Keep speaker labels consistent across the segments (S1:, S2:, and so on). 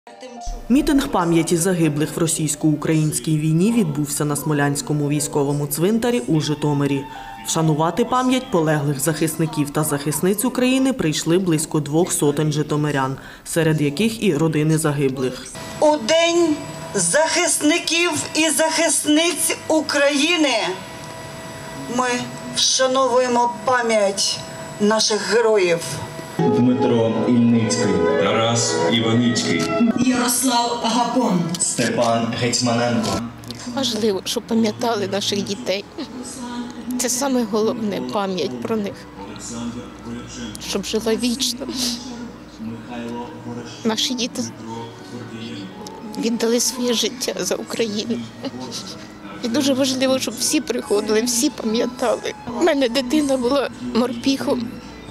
S1: Мітинг пам'яті загиблих в російсько-українській війні відбувся на Смолянському військовому цвинтарі у Житомирі. Вшанувати пам'ять полеглих захисників та захисниць України прийшли близько 200 житомирян, серед яких і родини загиблих.
S2: У День захисників і захисниць України ми вшановуємо пам'ять наших героїв.
S3: Дмитро Ільницький, Тарас Іваницький,
S4: Ярослав Гапон,
S3: Степан Гетьманенко.
S5: Важливо, щоб пам'ятали наших дітей. Це саме головне – пам'ять про них. Щоб жила вічно. Наші діти віддали своє життя за Україну. І дуже важливо, щоб всі приходили, всі пам'ятали. У мене дитина була морпіхом.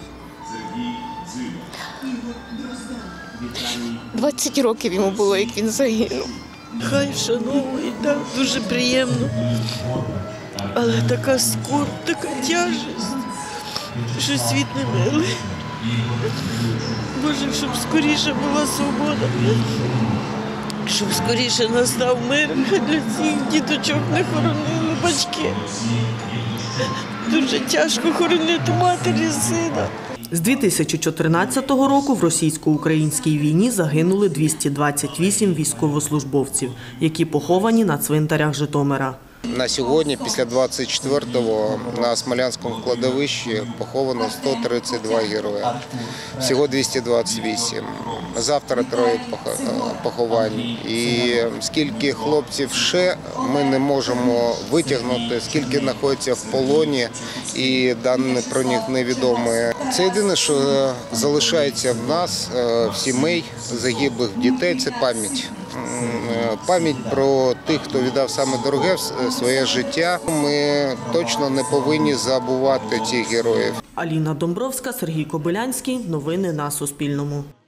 S5: 20 років йому було, як він загинув.
S6: Хай вшановують, так, дуже приємно. Але така скорбь, така тяжесть, що світ не милий. Боже, щоб скоріше була свобода, щоб скоріше настав мир, для цих діточок не хоронили батьки. Дуже тяжко хоронити матері і сина.
S1: З 2014 року в російсько-українській війні загинули 228 військовослужбовців, які поховані на цвинтарях Житомира.
S7: На сьогодні, після 24-го, на Смолянському кладовищі поховано 132 героя. Всього 228. Завтра 3 поховань. І скільки хлопців ще ми не можемо витягнути, скільки знаходяться в полоні, і дані про них невідомі. Це єдине, що залишається в нас, в сімей загиблих дітей, це пам'ять. Пам'ять про тих, хто віддав саме дороге своє життя. Ми точно не повинні забувати цих героїв.
S1: Аліна Домбровська, Сергій Кобилянський. Новини на Суспільному.